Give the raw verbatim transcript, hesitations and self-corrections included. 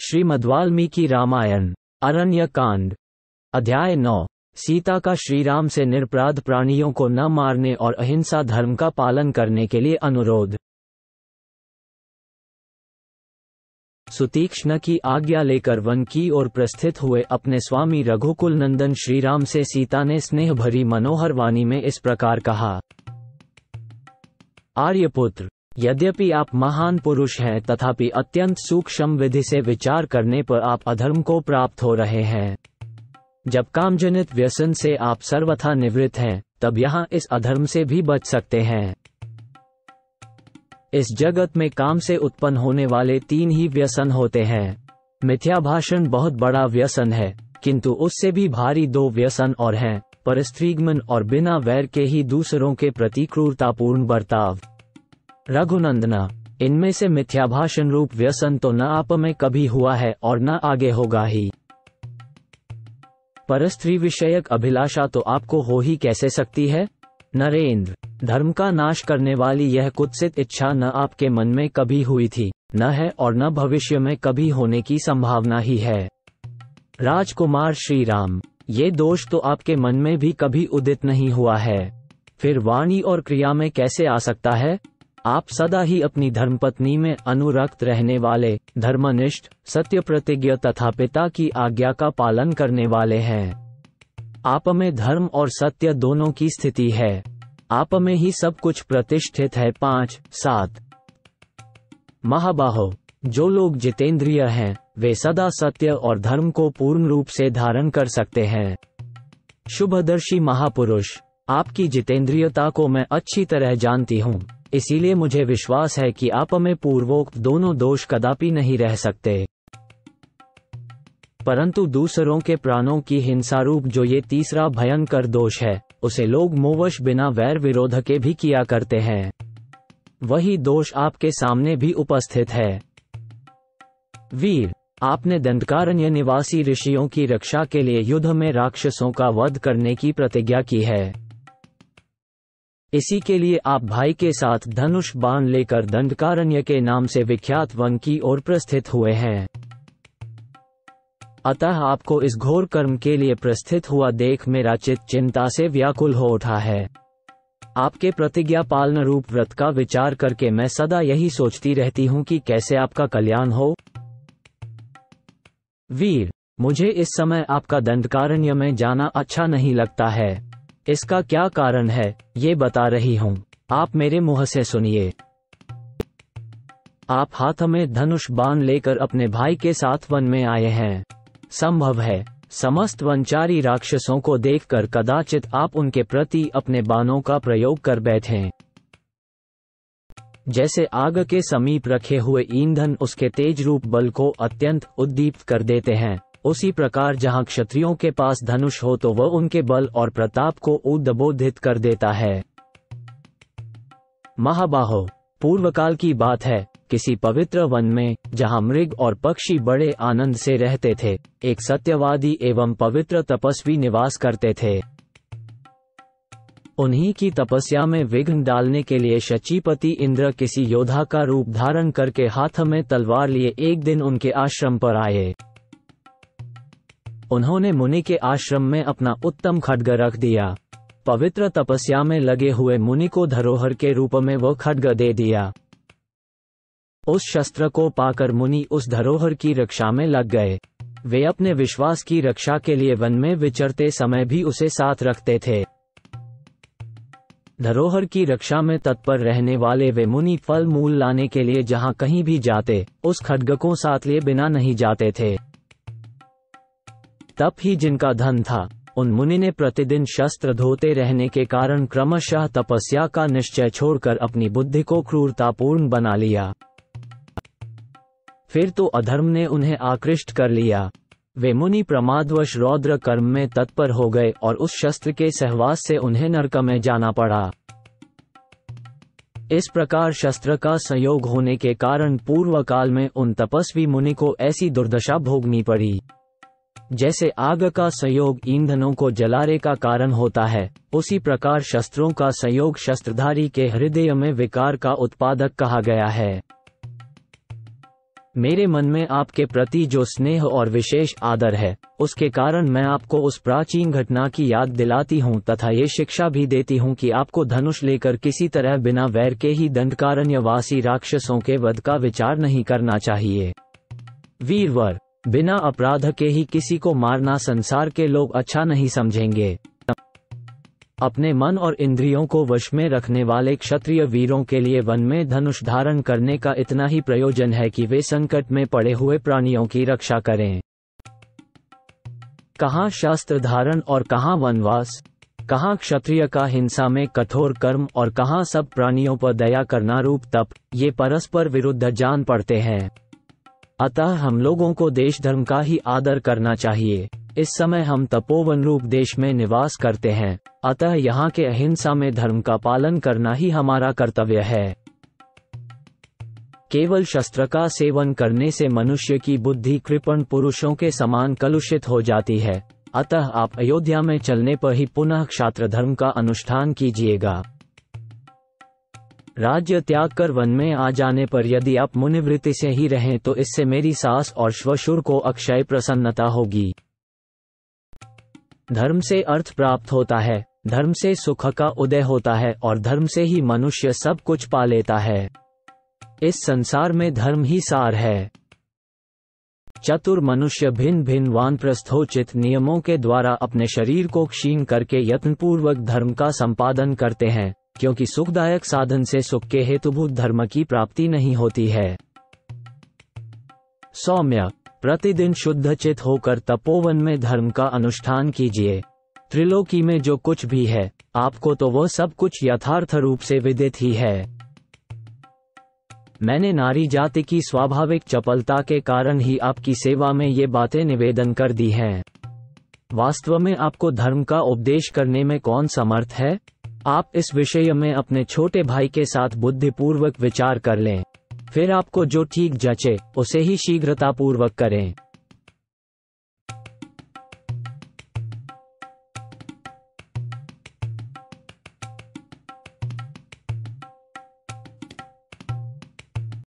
श्रीमद्वाल्मीकि रामायण अरण्य कांड अध्याय नौ। सीता का श्रीराम से निरपराध प्राणियों को न मारने और अहिंसा धर्म का पालन करने के लिए अनुरोध। सुतीक्ष्ण की आज्ञा लेकर वन की ओर प्रस्थित हुए अपने स्वामी रघुकुल नंदन श्रीराम से सीता ने स्नेह भरी मनोहर वाणी में इस प्रकार कहा। आर्यपुत्र, यद्यपि आप महान पुरुष हैं तथापि अत्यंत सूक्ष्म विधि से विचार करने पर आप अधर्म को प्राप्त हो रहे हैं। जब कामजनित व्यसन से आप सर्वथा निवृत्त हैं, तब यहाँ इस अधर्म से भी बच सकते हैं। इस जगत में काम से उत्पन्न होने वाले तीन ही व्यसन होते हैं। मिथ्या भाषण बहुत बड़ा व्यसन है, किंतु उससे भी भारी दो व्यसन और हैं, परस्त्रीगमन और बिना वैर के ही दूसरों के प्रति क्रूरतापूर्ण बर्ताव। रघुनंदना, इनमें से मिथ्या भाषण रूप व्यसन तो न आप में कभी हुआ है और न आगे होगा ही। परस्त्री विषयक अभिलाषा तो आपको हो ही कैसे सकती है? नरेंद्र, धर्म का नाश करने वाली यह कुत्सित इच्छा न आपके मन में कभी हुई थी, न है और न भविष्य में कभी होने की संभावना ही है। राजकुमार श्रीराम, ये दोष तो आपके मन में भी कभी उदित नहीं हुआ है, फिर वाणी और क्रिया में कैसे आ सकता है? आप सदा ही अपनी धर्मपत्नी में अनुरक्त रहने वाले, धर्मनिष्ठ, सत्य प्रतिज्ञ तथा पिता की आज्ञा का पालन करने वाले हैं। आप में धर्म और सत्य दोनों की स्थिति है। आप में ही सब कुछ प्रतिष्ठित है। पाँच सात महाबाहो, जो लोग जितेंद्रिय हैं, वे सदा सत्य और धर्म को पूर्ण रूप से धारण कर सकते हैं। शुभदर्शी महापुरुष, आपकी जितेंद्रियता को मैं अच्छी तरह जानती हूँ, इसीलिए मुझे विश्वास है कि आप में पूर्वोक्त दोनों दोष कदापि नहीं रह सकते। परंतु दूसरों के प्राणों की हिंसा रूप जो ये तीसरा भयंकर दोष है, उसे लोग मोहवश बिना वैर विरोध के भी किया करते हैं। वही दोष आपके सामने भी उपस्थित है। वीर, आपने दंडकारण्य निवासी ऋषियों की रक्षा के लिए युद्ध में राक्षसों का वध करने की प्रतिज्ञा की है। इसी के लिए आप भाई के साथ धनुष बाण लेकर दंडकारण्य के नाम से विख्यात वन की ओर प्रस्थित हुए हैं। अतः आपको इस घोर कर्म के लिए प्रस्थित हुआ देख मेरा चित्त चिंता से व्याकुल हो उठा है। आपके प्रतिज्ञा पालन रूप व्रत का विचार करके मैं सदा यही सोचती रहती हूँ कि कैसे आपका कल्याण हो। वीर, मुझे इस समय आपका दंडकारण्य में जाना अच्छा नहीं लगता है। इसका क्या कारण है, ये बता रही हूँ, आप मेरे मुंह से सुनिए। आप हाथ में धनुष बाण लेकर अपने भाई के साथ वन में आए हैं। संभव है समस्त वनचारी राक्षसों को देखकर कदाचित आप उनके प्रति अपने बाणों का प्रयोग कर बैठें। जैसे आग के समीप रखे हुए ईंधन उसके तेज रूप बल को अत्यंत उद्दीप्त कर देते हैं, उसी प्रकार जहां क्षत्रियों के पास धनुष हो तो वह उनके बल और प्रताप को उद्बोधित कर देता है। महाबाहो, पूर्वकाल की बात है, किसी पवित्र वन में जहां मृग और पक्षी बड़े आनंद से रहते थे, एक सत्यवादी एवं पवित्र तपस्वी निवास करते थे। उन्हीं की तपस्या में विघ्न डालने के लिए शचीपति इंद्र किसी योद्धा का रूप धारण करके हाथ में तलवार लिए एक दिन उनके आश्रम पर आए। उन्होंने मुनि के आश्रम में अपना उत्तम खड्ग रख दिया। पवित्र तपस्या में लगे हुए मुनि को धरोहर के रूप में वो खड्ग दे दिया। उस शस्त्र को पाकर मुनि उस धरोहर की रक्षा में लग गए। वे अपने विश्वास की रक्षा के लिए वन में विचरते समय भी उसे साथ रखते थे। धरोहर की रक्षा में तत्पर रहने वाले वे मुनि फल मूल लाने के लिए जहां कहीं भी जाते, उस खड्ग को साथ लिए बिना नहीं जाते थे। तप ही जिनका धन था, उन मुनि ने प्रतिदिन शस्त्र धोते रहने के कारण क्रमशः तपस्या का निश्चय छोड़कर अपनी बुद्धि को क्रूरतापूर्ण बना लिया। फिर तो अधर्म ने उन्हें आकृष्ट कर लिया। वे मुनि प्रमादवश रौद्र कर्म में तत्पर हो गए और उस शस्त्र के सहवास से उन्हें नरक में जाना पड़ा। इस प्रकार शस्त्र का संयोग होने के कारण पूर्व काल में उन तपस्वी मुनि को ऐसी दुर्दशा भोगनी पड़ी। जैसे आग का संयोग ईंधनों को जलाने का कारण होता है, उसी प्रकार शस्त्रों का संयोग शस्त्रधारी के हृदय में विकार का उत्पादक कहा गया है। मेरे मन में आपके प्रति जो स्नेह और विशेष आदर है, उसके कारण मैं आपको उस प्राचीन घटना की याद दिलाती हूँ तथा ये शिक्षा भी देती हूँ कि आपको धनुष लेकर किसी तरह बिना वैर के ही दंडकारण्यवासी राक्षसों के वध का विचार नहीं करना चाहिए। वीरवर, बिना अपराध के ही किसी को मारना संसार के लोग अच्छा नहीं समझेंगे। अपने मन और इंद्रियों को वश में रखने वाले क्षत्रिय वीरों के लिए वन में धनुष धारण करने का इतना ही प्रयोजन है कि वे संकट में पड़े हुए प्राणियों की रक्षा करें। कहाँ शास्त्र धारण और कहाँ वनवास, कहाँ क्षत्रिय का हिंसा में कठोर कर्म और कहाँ सब प्राणियों पर दया करना रूप तप, ये परस्पर विरुद्ध जान पड़ते हैं। अतः हम लोगों को देश धर्म का ही आदर करना चाहिए। इस समय हम तपोवन रूप देश में निवास करते हैं, अतः यहाँ के अहिंसा में धर्म का पालन करना ही हमारा कर्तव्य है। केवल शस्त्र का सेवन करने से मनुष्य की बुद्धि कृपण पुरुषों के समान कलुषित हो जाती है, अतः आप अयोध्या में चलने पर ही पुनः क्षात्र धर्म का अनुष्ठान कीजिएगा। राज्य त्याग कर वन में आ जाने पर यदि आप मुनिवृत्ति से ही रहें तो इससे मेरी सास और श्वशुर को अक्षय प्रसन्नता होगी। धर्म से अर्थ प्राप्त होता है, धर्म से सुख का उदय होता है और धर्म से ही मनुष्य सब कुछ पा लेता है। इस संसार में धर्म ही सार है। चतुर मनुष्य भिन्न भिन्न वानप्रस्थोचित नियमों के द्वारा अपने शरीर को क्षीण करके यत्नपूर्वक धर्म का संपादन करते हैं, क्योंकि सुखदायक साधन से सुख के हेतुभूत धर्म की प्राप्ति नहीं होती है। सौम्य, प्रतिदिन शुद्धचित होकर तपोवन में धर्म का अनुष्ठान कीजिए। त्रिलोकी में जो कुछ भी है, आपको तो वह सब कुछ यथार्थ रूप से विदित ही है। मैंने नारी जाति की स्वाभाविक चपलता के कारण ही आपकी सेवा में ये बातें निवेदन कर दी हैं। वास्तव में आपको धर्म का उपदेश करने में कौन समर्थ है? आप इस विषय में अपने छोटे भाई के साथ बुद्धिपूर्वक विचार कर लें, फिर आपको जो ठीक जचे उसे ही शीघ्रतापूर्वक करें।